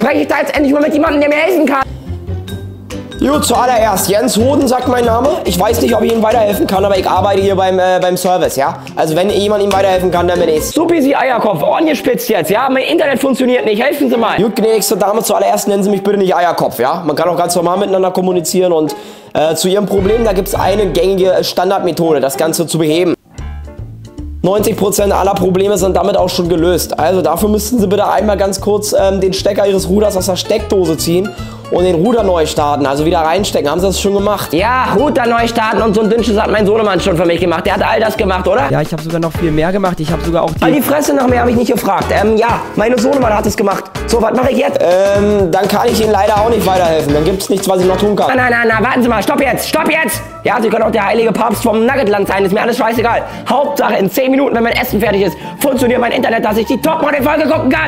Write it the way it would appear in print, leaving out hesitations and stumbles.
spreche ich da jetzt endlich mal mit jemandem, der mir helfen kann. Gut, zuallererst, Jens Hoden sagt mein Name. Ich weiß nicht, ob ich Ihnen weiterhelfen kann, aber ich arbeite hier beim Service, ja? Also wenn jemand Ihnen weiterhelfen kann, dann bin ich's. Supi, Sie Eierkopf, ordentlich spitzt jetzt, ja? Mein Internet funktioniert nicht, helfen Sie mal. Gut, gnädigste Dame, zuallererst nennen Sie mich bitte nicht Eierkopf, ja? Man kann auch ganz normal miteinander kommunizieren und zu Ihrem Problem, da gibt es eine gängige Standardmethode, das Ganze zu beheben. 90% aller Probleme sind damit auch schon gelöst. Also dafür müssten Sie bitte einmal ganz kurz den Stecker Ihres Ruders aus der Steckdose ziehen und den Ruder neu starten, also wieder reinstecken. Haben Sie das schon gemacht? Ja, Ruder neu starten und so ein Dünnschiss hat mein Sohnemann schon für mich gemacht. Der hat all das gemacht, oder? Ja, ich habe sogar noch viel mehr gemacht. Ich habe sogar auch Die Fresse nach mir habe ich nicht gefragt. Ja, meine Sohnemann hat es gemacht. So, was mache ich jetzt? Dann kann ich Ihnen leider auch nicht weiterhelfen. Dann gibt es nichts, was ich noch tun kann. Nein, warten Sie mal. Stopp jetzt. Stopp jetzt. Ja, Sie können auch der heilige Papst vom Nuggetland sein. Ist mir alles scheißegal. Hauptsache, in 10 Minuten, wenn mein Essen fertig ist, funktioniert mein Internet, dass ich die Topmodel-Folge gucken kann.